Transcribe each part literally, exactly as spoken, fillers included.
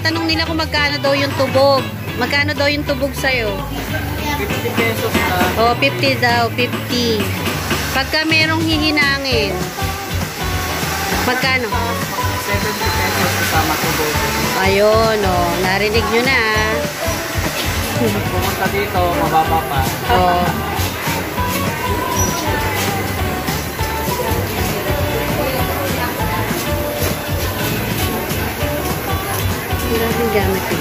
tinatanong nila kung magkano daw yung tubog. Magkano daw yung tubog sa'yo? fifty pesos na. Oh, fifty daw, fifty. Pagka merong hihinangin, magkano? seventy pesos kasama tubog. Ayun, oh. Narinig nyo na. Pumunta dito, mababa pa. Oh. Maraming gamit ko.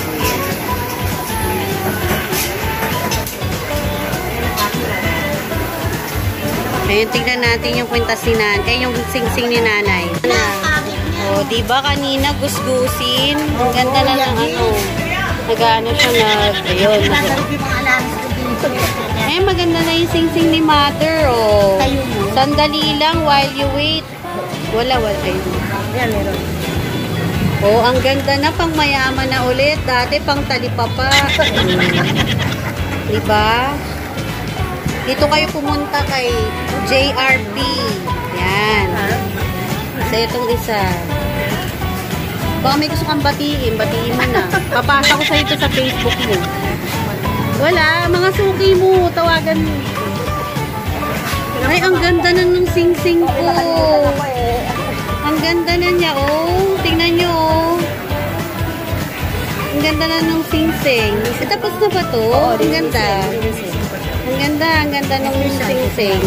Ngayon, tignan natin yung kwintas ni nanay. Eh, yung sing-sing ni nanay. O, oh, diba kanina gusgusin? Ang ganda na ng ano. Nag-ano siya na, ayun. Eh, maganda na yung sing-sing ni mother, oh. Sandali lang while you wait. Wala, wala. Ayun. Yan, meron. Oh, ang ganda na, pang mayaman na ulit. Dati pang talipapa. Diba? Dito kayo pumunta kay J R P. Yan. Sa itong isa. Baka may gusto kang batiin. Batiin mo na. Papasa ko sa ito sa Facebook mo. Wala. Mga suki mo. Tawagan mo. Ay, ang ganda na nung sing-sing ko. Ang ganda na niya, oh. Tingnan nyo, oh. Ang ganda na nung sing-sing. E, tapos na ba to? Ang ganda. Ang ganda, ang ganda nung sing-sing.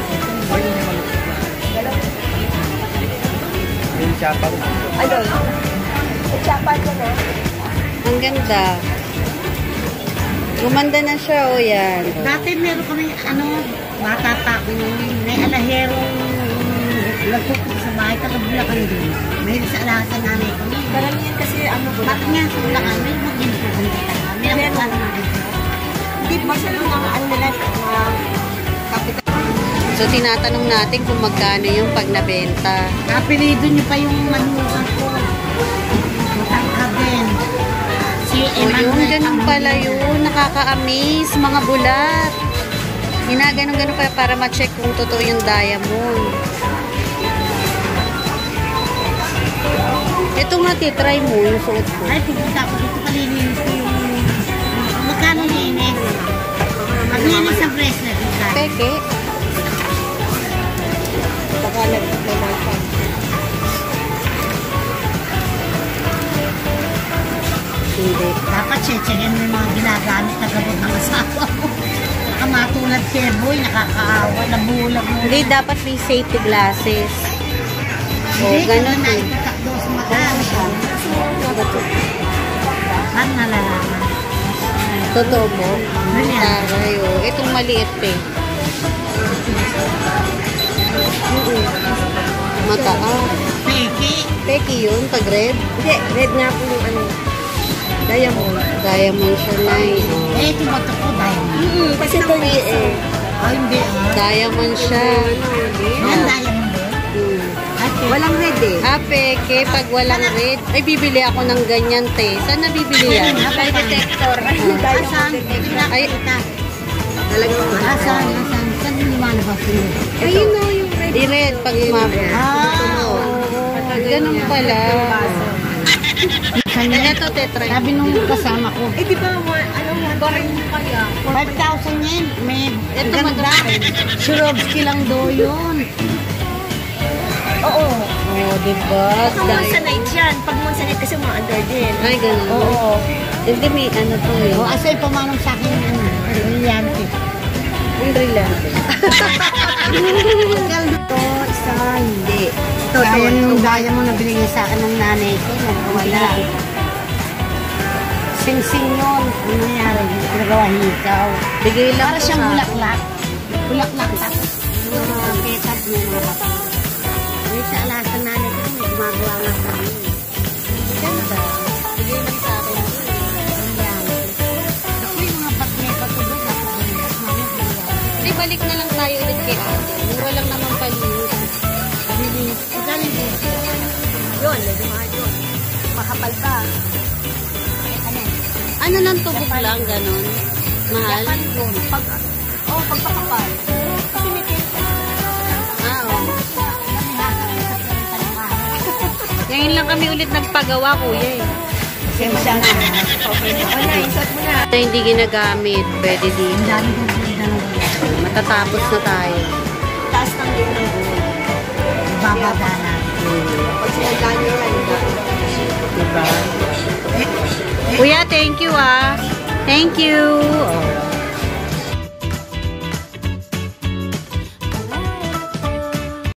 Yung chapang. Ano? Chapan ko na. Ang ganda. Gumanda na siya, oh, yan. Dati meron kami, ano, bata pa ako yun. May alaherong nagpupuk sa bahay, taga-Bulacan doon. May sa alasan nanay ko. Karamihan kasi, ano, bakit nga sa Bulacan, may mag-inpukan kita. Meron ka naman dito. Hindi ba siya lang mga ano nila, mga kapital. So, tinatanong natin kung magkano yung pag nabenta. Kapilido niyo pa yung manukan ko. Matangkabin. Si O, yun, ganun pala yun. Nakaka-amaze, mga bulat. Ginaganon-ganon pa para ma-check kung totoo yung diamond. Ito nga, titry mo yung suot ko. Ay, pupunta ako dito, palilinis ko yung... Magkano linis? Maglinis ang bracelet. Peke. Baka nag-lemon pa. Hindi. Dapat chechekin mo yung mga ginagamit na gabot ng asawa mo. Baka matulad kay boy, nakakaawa, nabulag mo. Hindi, dapat may safety glasses. O, Hindi, ganun kung eh. naitakdo sa mata. Saan nalalaman? Totoo mo? Ano yan? Taray, o. Itong maliit eh. Mataas. Peke. Peki yun, pag red. Hindi, red nga po yung ano. Diamond. Diamond siya na eh. Eh, ito ba ito po, diamond? Mm, kasi ito eh. Ah, hindi ah. Diamond siya. Yan, diamond eh. Hmm. Okay. Walang red eh. Ah, peke, pag walang red. Ay, bibili ako ng ganyan, te. Saan nabibili yan? May detector. Asan? Ay, Talagang asan? Asan? Saan yung lumalabas yun? ayun o, yung red. I-red pag umabot. Ah, oo. Ganun pala. Ito, tetra. Sabi nung kasama ko. Eh, di ba, ano, barin mo kaya? five thousand yen. May Ito, ganda. Swarovski lang do yun. Oo. Oh, diba? Baka Monsanite yan. Pag Monsanite kasi mga under din. Ay, ganun. Oo. Hindi, may ano to eh. O, asa yung pamanong sa akin yung ano, brillante. Yung brillante. Ito, isa, hindi. Ito, ayan yung diamond na binigay sa akin ng nanay ko. Wala. Sing-sing yun. Ano nangyari? Pinagawa hikaw. Bigay lang Para ko siyang sa- bulaklak. Bulaklak tapos mga ketchup mo mga kapatid. May sa alasan nanay ko, may gumagawa nga sa amin. Ganda. Bigay lang sa akin. Ako yung mga patneta ko doon. Hindi, balik na lang tayo ulit kay ate. Mura lang naman palinis. Bilis. Galing din. Yun, medyo mahal yun. Makapal pa. Ano lang tubog lang, ganun? Mahal? Japan yun. Pag, oh, pagpakapal. Kasi may kesa. Ah, oo. Ngayon lang kami ulit nagpagawa, kuya eh. Pasensya na. Wala, isot mo na. Na hindi ginagamit, pwede Ang dito. dami kong pinagdalawa. Matatapos na tayo. Taas ng din ng gold. Bababa na. Pag sinaglaan nyo yan, Diba? Kuya, thank you ah. Thank you. Oh.